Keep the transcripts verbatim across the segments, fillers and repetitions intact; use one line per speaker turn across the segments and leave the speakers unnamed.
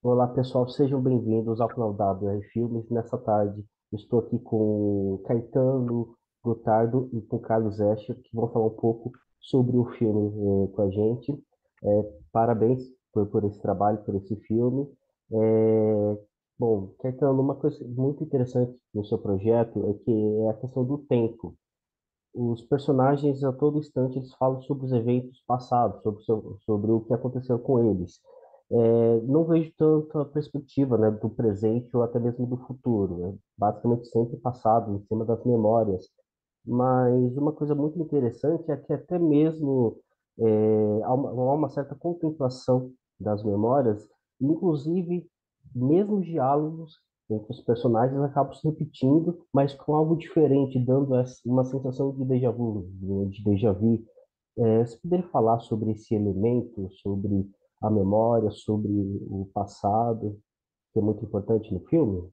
Olá, pessoal, sejam bem-vindos ao Claudado R Filmes. Nessa tarde, estou aqui com o Caetano Gotardo e com o Carlos Escher, que vão falar um pouco sobre o filme eh, com a gente. Eh, parabéns por, por esse trabalho, por esse filme. Eh, bom, Caetano, uma coisa muito interessante no seu projeto é que é a questão do tempo. Os personagens, a todo instante, eles falam sobre os eventos passados, sobre, so- sobre o que aconteceu com eles. É, não vejo tanta perspectiva, né, do presente ou até mesmo do futuro. Né? Basicamente sempre passado, em cima das memórias. Mas uma coisa muito interessante é que até mesmo é, há uma, há uma certa contemplação das memórias, inclusive mesmo os diálogos entre os personagens acabam se repetindo, mas com algo diferente, dando essa- uma sensação de déjà vu, de de déjà vu. É, você poderia falar sobre esse elemento, sobre a memória, sobre o passado, que é muito importante no filme?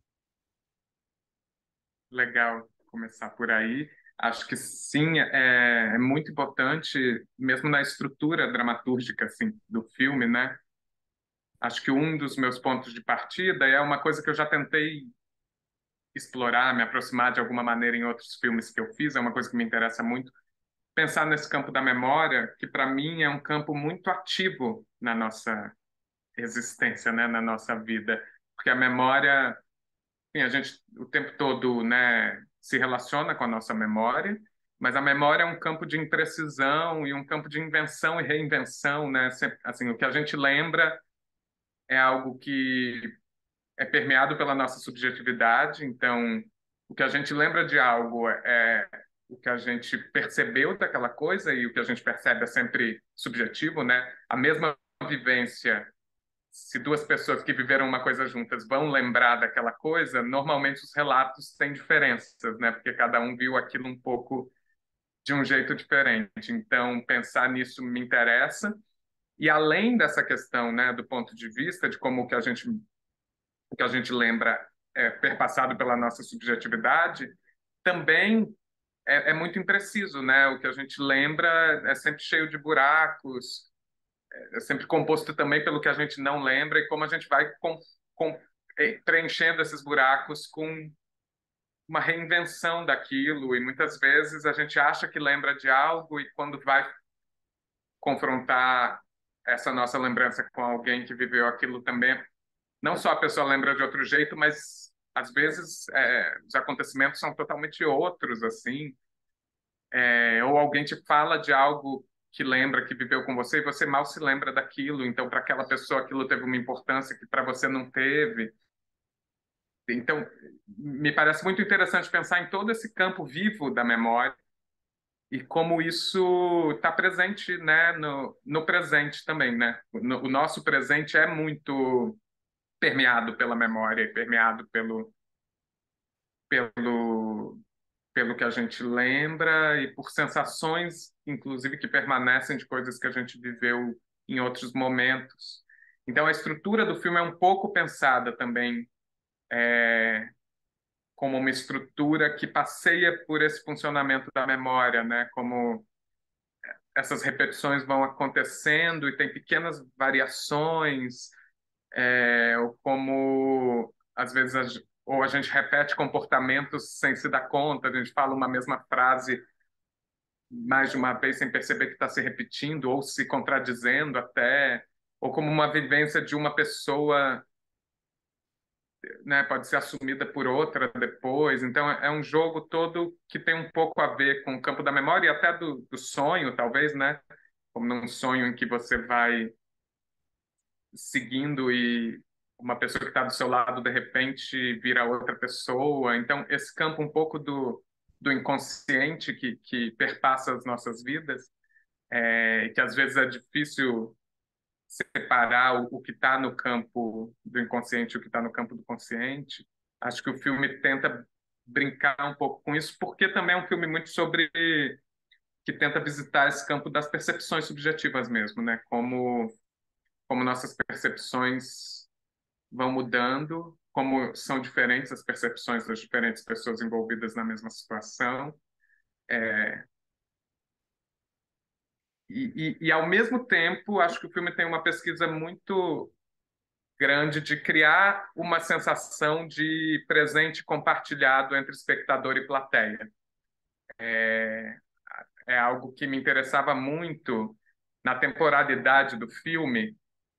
Legal começar por aí. Acho que sim, é, é muito importante, mesmo na estrutura dramatúrgica assim, do filme, né? Acho que um dos meus pontos de partida é uma coisa que eu já tentei explorar, me aproximar de alguma maneira em outros filmes que eu fiz, é uma coisa que me interessa muito. Pensar nesse campo da memória, que para mim é um campo muito ativo na nossa existência, né? Na nossa vida. Porque a memória, enfim, a gente o tempo todo, né, se relaciona com a nossa memória, mas a memória é um campo de imprecisão e um campo de invenção e reinvenção, né? Sempre, assim, o que a gente lembra é algo que é permeado pela nossa subjetividade, então o que a gente lembra de algo é o que a gente percebeu daquela coisa e o que a gente percebe é sempre subjetivo, né? A mesma vivência, se duas pessoas que viveram uma coisa juntas vão lembrar daquela coisa, normalmente os relatos têm diferenças, né? Porque cada um viu aquilo um pouco de um jeito diferente. Então, pensar nisso me interessa. E além dessa questão, né, do ponto de vista de como o que a gente, o que a gente lembra é perpassado pela nossa subjetividade, também é, é muito impreciso, né? O que a gente lembra é sempre cheio de buracos, é sempre composto também pelo que a gente não lembra e como a gente vai com, com, eh, preenchendo esses buracos com uma reinvenção daquilo. E muitas vezes a gente acha que lembra de algo e quando vai confrontar essa nossa lembrança com alguém que viveu aquilo também, não só a pessoa lembra de outro jeito, mas às vezes é, os acontecimentos são totalmente outros, assim. É, ou alguém te fala de algo que lembra, que viveu com você, e você mal se lembra daquilo. Então, para aquela pessoa, aquilo teve uma importância que para você não teve. Então, me parece muito interessante pensar em todo esse campo vivo da memória e como isso está presente, né, no, no presente também, né? No, o nosso presente é muito permeado pela memória, e permeado pelo, pelo pelo que a gente lembra e por sensações, inclusive, que permanecem de coisas que a gente viveu em outros momentos. Então, a estrutura do filme é um pouco pensada também como uma estrutura que passeia por esse funcionamento da memória, né? Como essas repetições vão acontecendo e tem pequenas variações, é, ou como às vezes a, ge- ou a gente repete comportamentos sem se dar conta, a gente fala uma mesma frase mais de uma vez sem perceber que está se repetindo ou se contradizendo até, ou como uma vivência de uma pessoa, né, pode ser assumida por outra depois. Então é um jogo todo que tem um pouco a ver com o campo da memória e até do, do sonho, talvez, né? Como num sonho em que você vai seguindo e uma pessoa que está do seu lado de repente vira outra pessoa. Então esse campo um pouco do do inconsciente que, que perpassa as nossas vidas é, que às vezes é difícil separar o, o que está no campo do inconsciente e o que está no campo do consciente. Acho que o filme tenta brincar um pouco com isso, porque também é um filme muito sobre que tenta visitar esse campo das percepções subjetivas mesmo, né? Como como nossas percepções vão mudando, como são diferentes as percepções das diferentes pessoas envolvidas na mesma situação. E, e, e, ao mesmo tempo, acho que o filme tem uma pesquisa muito grande de criar uma sensação de presente compartilhado entre espectador e plateia. É, é algo que me interessava muito na temporalidade do filme,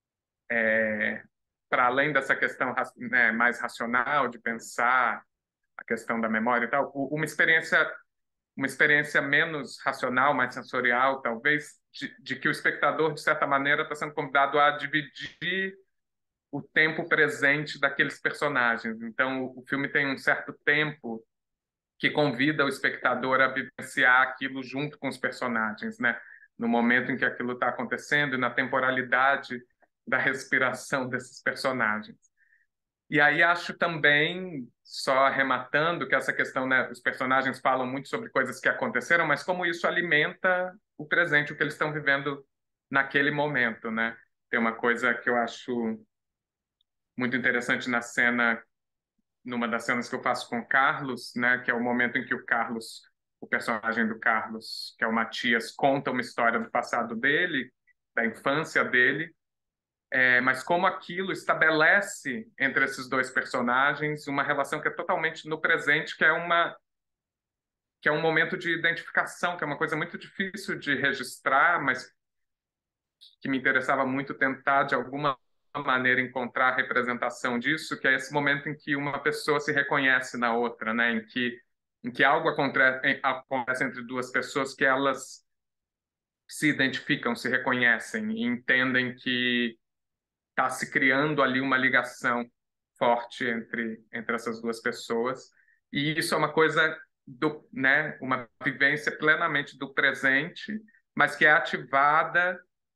para além dessa questão, né, mais racional de pensar a questão da memória e tal, uma experiência uma experiência menos racional, mais sensorial, talvez, de, de que o espectador, de certa maneira, está sendo convidado a dividir o tempo presente daqueles personagens. Então, o filme tem um certo tempo que convida o espectador a vivenciar aquilo junto com os personagens, né? No momento em que aquilo está acontecendo e na temporalidade da respiração desses personagens. E aí acho também, só arrematando, que essa questão, né, os personagens falam muito sobre coisas que aconteceram, mas como isso alimenta o presente, o que eles estão vivendo naquele momento, né? Tem uma coisa que eu acho muito interessante na cena, numa das cenas que eu faço com o Carlos, né, que é o momento em que o Carlos, o personagem do Carlos, que é o Matias, conta uma história do passado dele, da infância dele, é, mas como aquilo estabelece entre esses dois personagens uma relação que é totalmente no presente, que é uma que é um momento de identificação, que é uma coisa muito difícil de registrar, mas que me interessava muito tentar de alguma maneira encontrar a representação disso, que é esse momento em que uma pessoa se reconhece na outra, né? Em que em que algo acontece, acontece entre duas pessoas que elas se identificam, se reconhecem e entendem que está se criando ali uma ligação forte entre, entre essas duas pessoas. E isso é uma coisa do, né, uma vivência plenamente do presente, mas que é ativada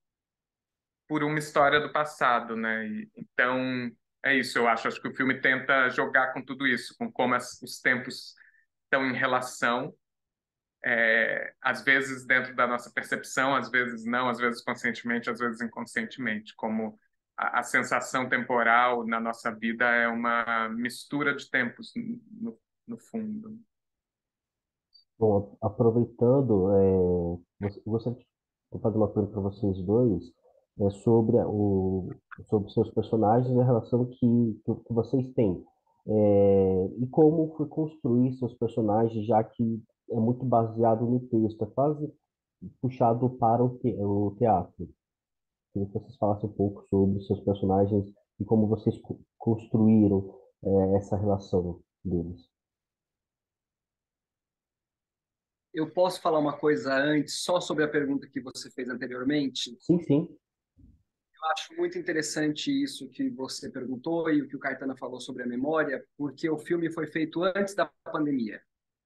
por uma história do passado, né? E, então, é isso, eu acho. Acho que o filme tenta jogar com tudo isso, com como as, os tempos estão em relação, é, às vezes dentro da nossa percepção, às vezes não, às vezes conscientemente, às vezes inconscientemente, como a, a sensação temporal na nossa vida é uma mistura de tempos, no, no fundo.
Bom, aproveitando, é, você- gostaria de fazer uma pergunta para vocês dois, é, sobre a- o, sobre seus personagens e a relação que, que, que vocês têm. É, e como foi construir seus personagens, já que é muito baseado no texto, é quase puxado para o, te, o teatro. Queria que vocês falassem um pouco sobre seus personagens e como vocês co- construíram, é, essa relação deles.
Eu posso falar uma coisa antes, só sobre a pergunta que você fez anteriormente?
Sim, sim.
Eu acho muito interessante isso que você perguntou e o que o Caetano falou sobre a memória, porque o filme foi feito antes da pandemia.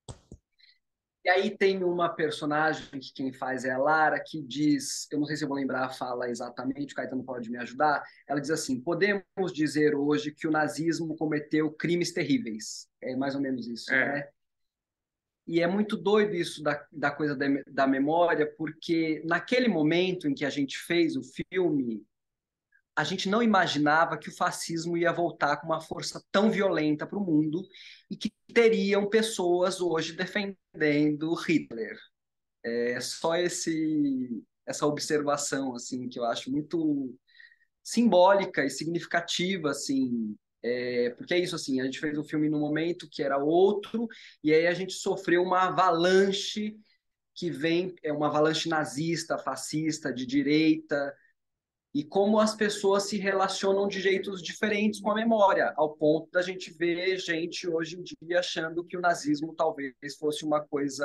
E aí tem uma personagem que quem faz é a Lara, que diz, eu não sei se eu vou lembrar a fala exatamente, o Caetano pode me ajudar, ela diz assim, podemos dizer hoje que o nazismo cometeu crimes terríveis. É mais ou menos isso,
É,
né? E é muito doido isso da, da coisa da, da memória, porque naquele momento em que a gente fez o filme, a gente não imaginava que o fascismo ia voltar com uma força tão violenta para o mundo e que teriam pessoas hoje defendendo Hitler. É só esse, essa observação assim que eu acho muito simbólica e significativa, assim, é, porque é isso, assim, a gente fez um filme num momento que era outro, e aí a gente sofreu uma avalanche que vem, é uma avalanche nazista, fascista, de direita, e como as pessoas se relacionam de jeitos diferentes com a memória, ao ponto da gente ver gente hoje em dia achando que o nazismo talvez fosse uma coisa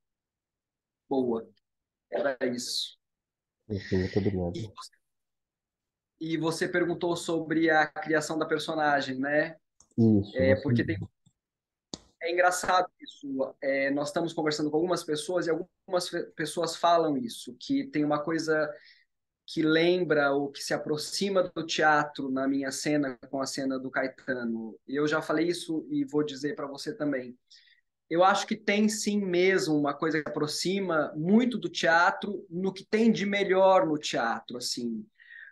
boa. Era isso.
Enfim, muito
E,
obrigado.
e você perguntou sobre a criação da personagem, né?
Isso,
É,
você.
porque tem É engraçado isso. É, nós estamos conversando com algumas pessoas e algumas pessoas falam isso, que tem uma coisa que lembra ou que se aproxima do teatro na minha cena com a cena do Caetano. Eu já falei isso e vou dizer para você também. Eu acho que tem sim mesmo uma coisa que aproxima muito do teatro no que tem de melhor no teatro, assim,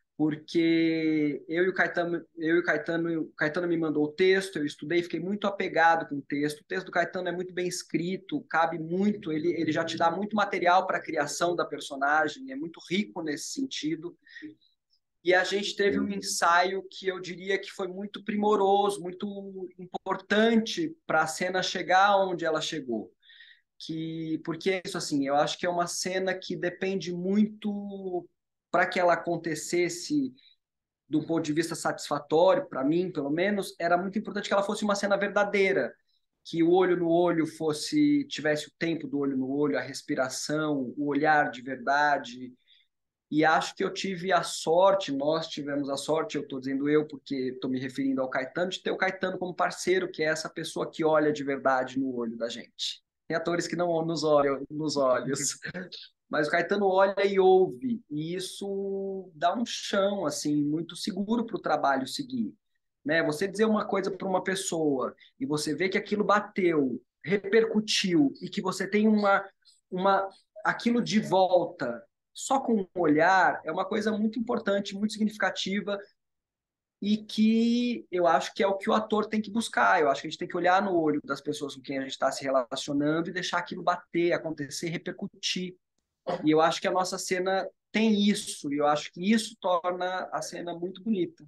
porque eu e o Caetano, eu e o Caetano, o Caetano me mandou o texto, eu estudei, fiquei muito apegado com o texto. O texto do Caetano é muito bem escrito, cabe muito, ele, ele já te dá muito material para a criação da personagem, é muito rico nesse sentido. E a gente teve um ensaio que eu diria que foi muito primoroso, muito importante para a cena chegar onde ela chegou. Que, porque é isso assim, eu acho que é uma cena que depende muito para que ela acontecesse do ponto de vista satisfatório, para mim, pelo menos, era muito importante que ela fosse uma cena verdadeira, que o olho no olho fosse tivesse o tempo do olho no olho, a respiração, o olhar de verdade. E acho que eu tive a sorte, nós tivemos a sorte, eu estou dizendo eu porque estou me referindo ao Caetano, de ter o Caetano como parceiro, que é essa pessoa que olha de verdade no olho da gente. Tem atores que não nos olham nos olhos, mas o Caetano olha e ouve, e isso dá um chão assim muito seguro para o trabalho seguir. Né? Você dizer uma coisa para uma pessoa e você vê que aquilo bateu, repercutiu e que você tem uma, uma aquilo de volta só com um olhar é uma coisa muito importante, muito significativa e que eu acho que é o que o ator tem que buscar. Eu acho que a gente tem que olhar no olho das pessoas com quem a gente está se relacionando e deixar aquilo bater, acontecer, repercutir. E eu acho que a nossa cena tem isso, e eu acho que isso torna a cena muito bonita.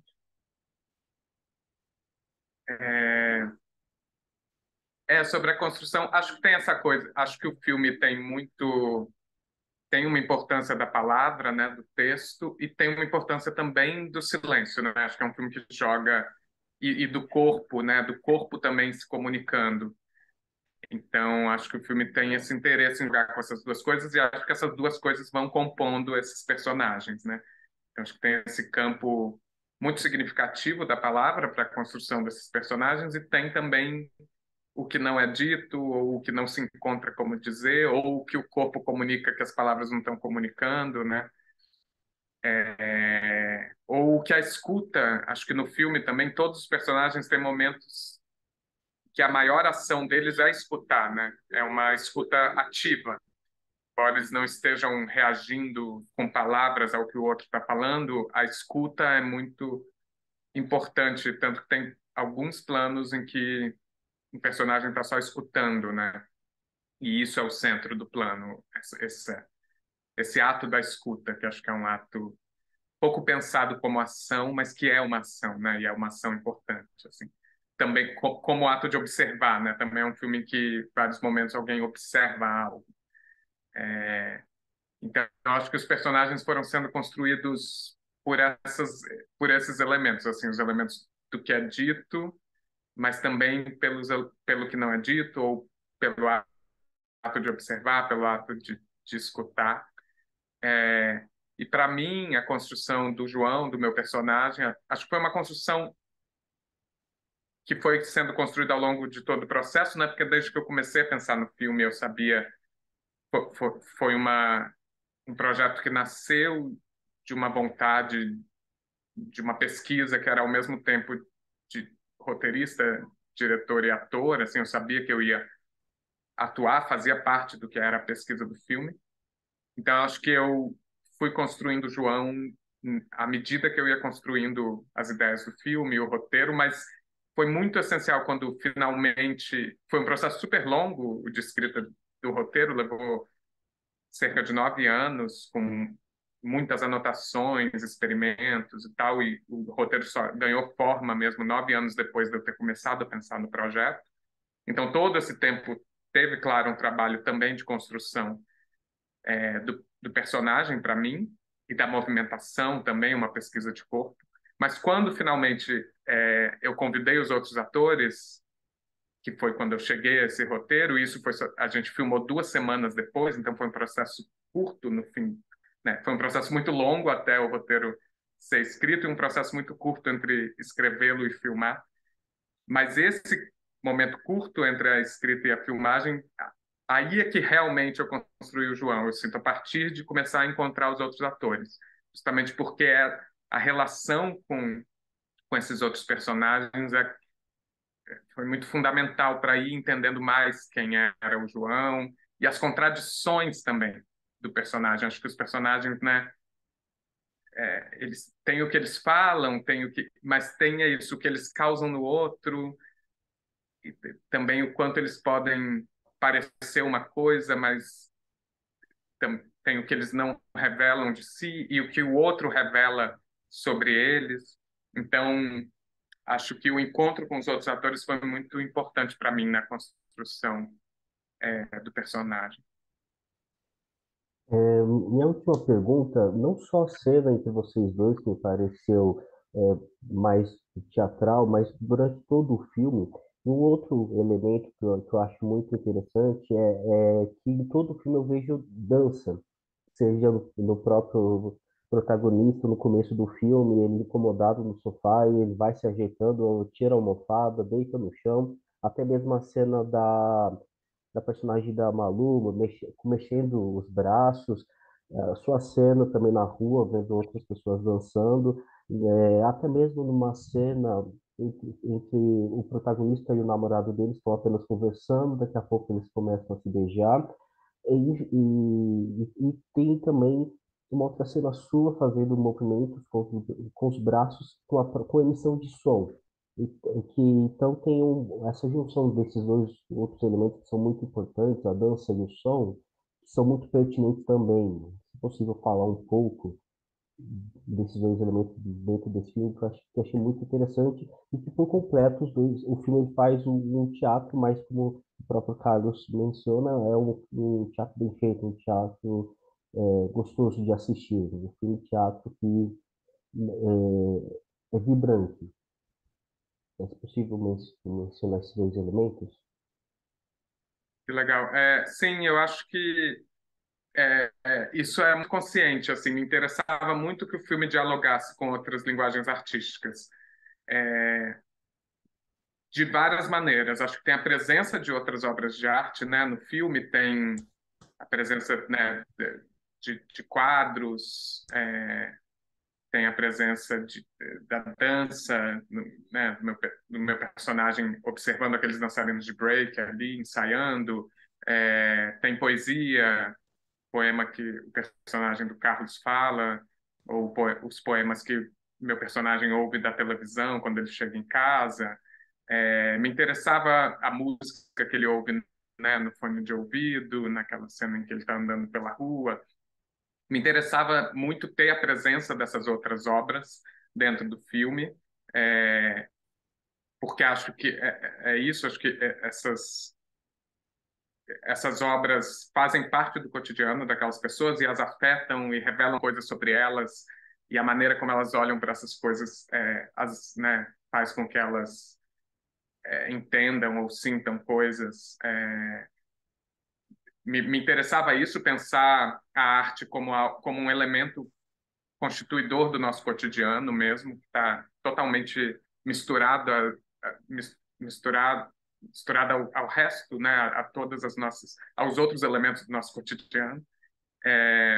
É, é sobre a construção. Acho que tem essa coisa. Acho que o filme tem muito tem uma importância da palavra, né, do texto, e tem uma importância também do silêncio, né? Acho que é um filme que joga e, e do corpo, né, do corpo também se comunicando. Então, acho que o filme tem esse interesse em jogar com essas duas coisas e acho que essas duas coisas vão compondo esses personagens, né? Então, acho que tem esse campo muito significativo da palavra para a construção desses personagens e tem também o que não é dito, ou o que não se encontra como dizer, ou o que o corpo comunica que as palavras não estão comunicando, né? É... Ou o que a escuta, acho que no filme também todos os personagens têm momentos que a maior ação deles é escutar, né? É uma escuta ativa. Embora eles não estejam reagindo com palavras ao que o outro está falando, a escuta é muito importante, tanto que tem alguns planos em que o personagem está só escutando, né? E isso é o centro do plano, esse, esse ato da escuta, que acho que é um ato pouco pensado como ação, mas que é uma ação, né? E é uma ação importante, assim. Também co como ato de observar, né? Também é um filme em que, em vários momentos, alguém observa algo. É... Então, eu acho que os personagens foram sendo construídos por essas, por esses elementos, assim, os elementos do que é dito, mas também pelos, pelo que não é dito, ou pelo ato de observar, pelo ato de, de escutar. É, e para mim, a construção do João, do meu personagem, acho que foi uma construção que foi sendo construída ao longo de todo o processo, né? Porque desde que eu comecei a pensar no filme, eu sabia foi, foi uma um projeto que nasceu de uma vontade, de uma pesquisa que era ao mesmo tempo de roteirista, diretor e ator. Assim, eu sabia que eu ia atuar, fazia parte do que era a pesquisa do filme. Então, acho que eu fui construindo o João à medida que eu ia construindo as ideias do filme, o roteiro, mas foi muito essencial quando finalmente foi um processo super longo de escrita do roteiro, levou cerca de nove anos, com muitas anotações, experimentos e tal, e o roteiro só ganhou forma mesmo nove anos depois de eu ter começado a pensar no projeto. Então, todo esse tempo teve, claro, um trabalho também de construção é, do, do personagem para mim, e da movimentação também, uma pesquisa de corpo. Mas quando finalmente é, eu convidei os outros atores, que foi quando eu cheguei a esse roteiro, e isso foi a gente filmou duas semanas depois, então foi um processo curto no fim, né? Foi um processo muito longo até o roteiro ser escrito e um processo muito curto entre escrevê-lo e filmar. Mas esse momento curto entre a escrita e a filmagem, aí é que realmente eu construí o João. Eu sinto a partir de começar a encontrar os outros atores, justamente porque é a relação com com esses outros personagens é foi muito fundamental para ir entendendo mais quem era o João e as contradições também do personagem. Acho que os personagens, né, é, eles têm o que eles falam, tem o que, mas tem isso o que eles causam no outro e também o quanto eles podem parecer uma coisa, mas tem o que eles não revelam de si e o que o outro revela sobre eles. Então, acho que o encontro com os outros atores foi muito importante para mim na construção é, do personagem.
É, minha última pergunta, não só a cena entre vocês dois, que me pareceu é, mais teatral, mas durante todo o filme, um outro elemento que eu, que eu acho muito interessante é, é que em todo o filme eu vejo dança, seja no, no próprio protagonista, no começo do filme, ele incomodado no sofá e ele vai se ajeitando, tira a almofada, deita no chão, até mesmo a cena da da personagem da Malu, mexe, mexendo os braços, a sua cena também na rua, vendo outras pessoas dançando, é, até mesmo numa cena entre, entre o protagonista e o namorado deles estão apenas conversando, daqui a pouco eles começam a se beijar, e, e, e tem também uma outra cena sua fazendo movimentos com, com os braços com a com a emissão de som. E, e que então tem um, essa junção desses dois outros elementos que são muito importantes, a dança e o som, que são muito pertinentes também. Se possível falar um pouco desses dois elementos dentro desse filme, que eu acho, que eu achei muito interessante e que por completo os dois, o filme ele faz um, um teatro, mas como o próprio Carlos menciona, é um, um teatro bem feito, um teatro é, gostoso de assistir, um filme de teatro que é, é vibrante. É possível men- mencionar esses dois elementos?
Que legal. É, sim, eu acho que é, é, isso é muito consciente. Assim, me interessava muito que o filme dialogasse com outras linguagens artísticas, de várias maneiras. Acho que tem a presença de outras obras de arte, né? No filme tem a presença, né, de, de quadros, é, tem a presença de, da dança, no, né, do meu, do meu personagem observando aqueles dançarinos de break ali, ensaiando, é, tem poesia, poema que o personagem do Carlos fala, ou poe- os poemas que meu personagem ouve da televisão quando ele chega em casa. É, me interessava a música que ele ouve, né, no fone de ouvido, naquela cena em que ele está andando pela rua. Me interessava muito ter a presença dessas outras obras dentro do filme, é, porque acho que é, é é isso, acho que é- essas essas obras fazem parte do cotidiano daquelas pessoas e as afetam e revelam coisas sobre elas, e a maneira como elas olham para essas coisas é, as, né, faz com que elas é, entendam ou sintam coisas. É, me, me interessava isso, pensar a arte como, a, como um elemento constituidor do nosso cotidiano mesmo, que está totalmente misturado, a, a, misturado, misturado ao, ao resto, né, a, a todas as nossas, aos outros elementos do nosso cotidiano. É,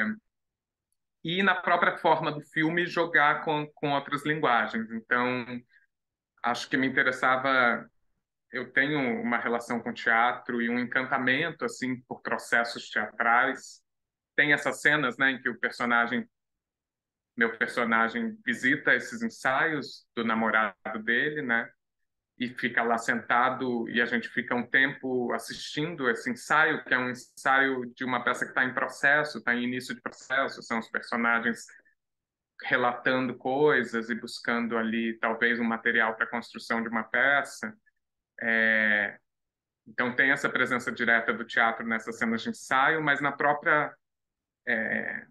e na própria forma do filme jogar com, com outras linguagens. Então, acho que me interessava. Eu tenho uma relação com teatro e um encantamento assim por processos teatrais. Tem essas cenas, né, em que o personagem meu personagem visita esses ensaios do namorado dele, né? E fica lá sentado e a gente fica um tempo assistindo esse ensaio, que é um ensaio de uma peça que está em processo, está em início de processo, são os personagens relatando coisas e buscando ali talvez um material para a construção de uma peça. É... Então tem essa presença direta do teatro nessas cenas de ensaio, mas na própria é,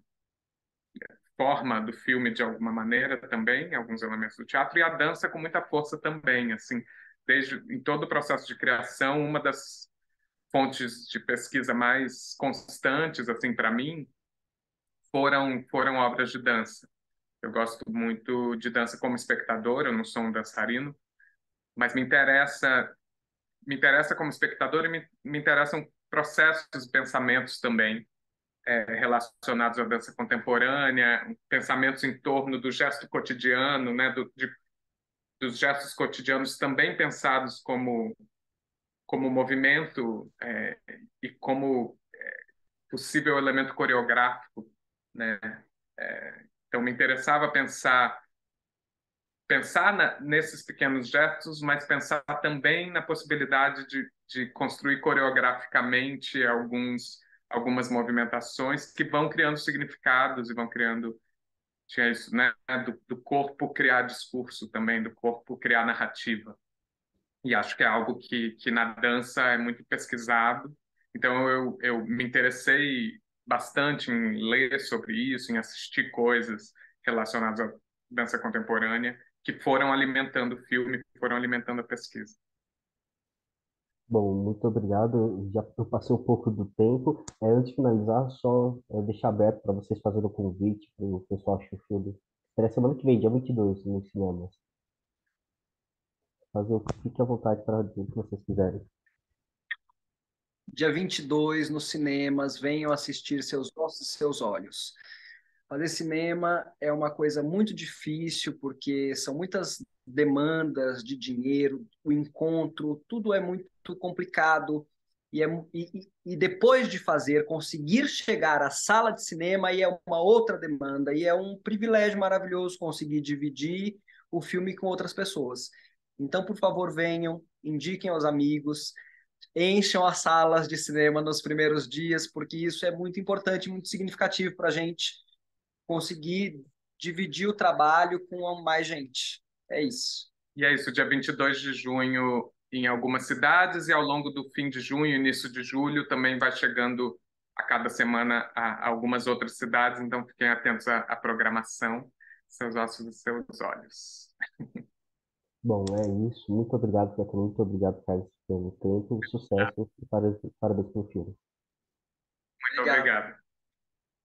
forma do filme de alguma maneira também, alguns elementos do teatro, e a dança com muita força também, assim, desde em todo o processo de criação, uma das fontes de pesquisa mais constantes, assim, para mim, foram foram obras de dança. Eu gosto muito de dança como espectador, eu não sou um dançarino, mas me interessa me interessa como espectador e me, me interessam processos, pensamentos também é, relacionados à dança contemporânea, pensamentos em torno do gesto cotidiano, né, do, de, dos gestos cotidianos também pensados como como movimento é, e como possível elemento coreográfico, né? É, então me interessava pensar pensar na, nesses pequenos gestos, mas pensar também na possibilidade de, de construir coreograficamente alguns algumas movimentações que vão criando significados e vão criando tinha isso, né? Do, do corpo criar discurso também, do corpo criar narrativa. E acho que é algo que, que na dança é muito pesquisado. Então eu, eu me interessei bastante em ler sobre isso, em assistir coisas relacionadas à dança contemporânea, que foram alimentando o filme, que foram alimentando a pesquisa.
Bom, muito obrigado. Já eu passei um pouco do tempo. É, antes de finalizar, só é, deixar aberto para vocês fazerem o convite para o pessoal assistir o filme. Será semana que vem, dia vinte e dois, nos cinemas. Fazer o que fique à vontade para dizer o que vocês quiserem.
Dia vinte e dois, nos cinemas, venham assistir Seus Ossos e Seus Olhos. Fazer cinema é uma coisa muito difícil, porque são muitas demandas de dinheiro, o encontro, tudo é muito complicado. E, é, e, e depois de fazer, conseguir chegar à sala de cinema aí é uma outra demanda, e é um privilégio maravilhoso conseguir dividir o filme com outras pessoas. Então, por favor, venham, indiquem aos amigos, encham as salas de cinema nos primeiros dias, porque isso é muito importante, muito significativo para a gente conseguir dividir o trabalho com mais gente. É isso.
E é isso, dia vinte e dois de junho em algumas cidades e ao longo do fim de junho, início de julho, também vai chegando a cada semana a algumas outras cidades, então fiquem atentos à, à programação, seus ossos e seus olhos.
Bom, é isso. Muito obrigado, Beto. Muito obrigado, Carlos, pelo tempo. Sucesso e parabéns parabéns pelo filme.
Muito
Obrigado.
obrigado.